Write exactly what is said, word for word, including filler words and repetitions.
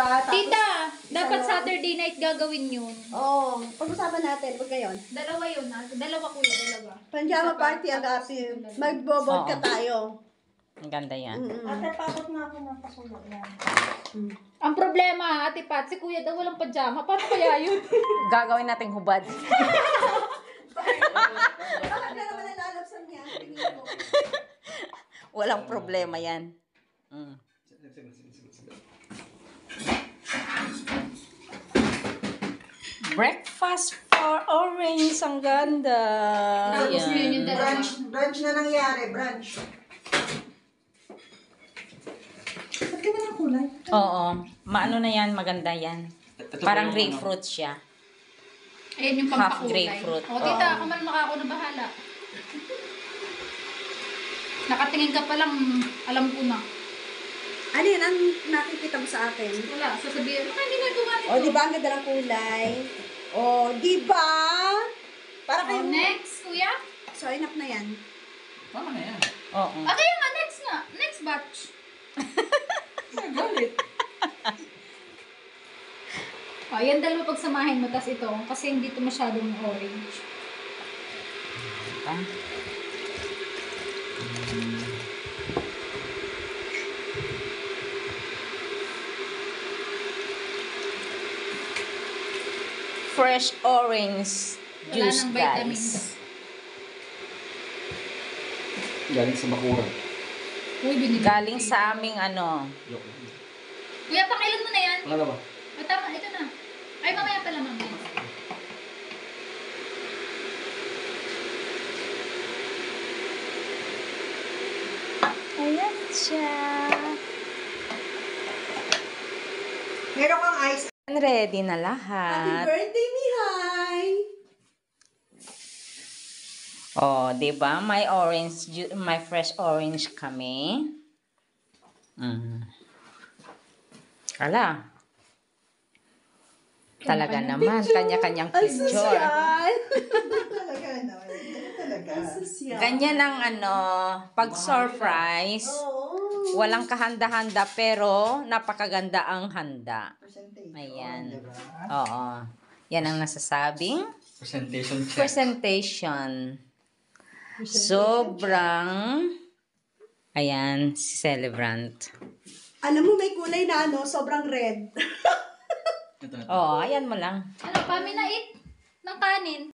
ba? Tapos, Tita, dapat isa- Saturday night gagawin yun. Oo, pag-usapan natin. Huwag ngayon. Dalawa yun ah. Dalawa kuya, dalawa. Panjama Isa pa, party tapos agapin. yung dalawa. Magbobot ka Oo. tayo. Ang ganda yan. Mm-mm. Ate, pakot nga ako ng pasulok yan. Ang problema, Ate Pat, si kuya daw walang pajama. Paano kaya yun? Gagawin nating hubad. Bakit na naman nalalabsan niya? Tingin mo. Walang problema yan. Mm. Breakfast for orange. Ang ganda. Tapos yun yung dalawa. Brunch, brunch na nangyari, brunch. Ba't ka ng kulay? Oo. Maano na yan, maganda yan. Parang grapefruit siya. Ayan yung Half pampakulay. grapefruit. O, tita, Oo. ako man ako na bahala. Nakatingin ka pa lang, alam ko na. Ano yun ang nakikita mo sa akin? Wala, sasabihin, ano ginagawa nito? O, di ba ang ganda ng kulay? O, di ba? Para Oh, kayo. next, kuya? So, enough na yan. Tama na yan. Oo. Ah, kaya nga, next nga. Next batch. Galit. O, oh, yan dalawa pagsamahin mo, tas ito, kasi hindi ito masyadong orange. Ah. Fresh orange Wala juice, nang vitamins. guys. Galing sa bakuran. Uy, binili. Galing sa aming ano. Kuya, pakailan mo na yan. Pangalawa. O, tama, ito na. Ay, mamaya pala, mamaya. Ayan siya. Meron kang ice. Ready na Happy lahat. birthday, Mihay! Oh, 'di ba? May orange, ju- may fresh orange kami. Mm. Ala. Talaga naman, kanya-kanyang Ang picture. sosyal! Talaga, no? Talaga. Ang sosyal. Ganyan ang ano, pag surprise, Oo. walang kahanda-handa pero napakaganda ang handa. Percentage. Ayan. Diba? Oo. Yan ang nasasabing Presentation check. presentation. Sobrang, ayan, si celebrant. Alam mo, may kulay na ano, sobrang red. Ito na. Oo, ayan mo lang. Ano, paminait ng kanin.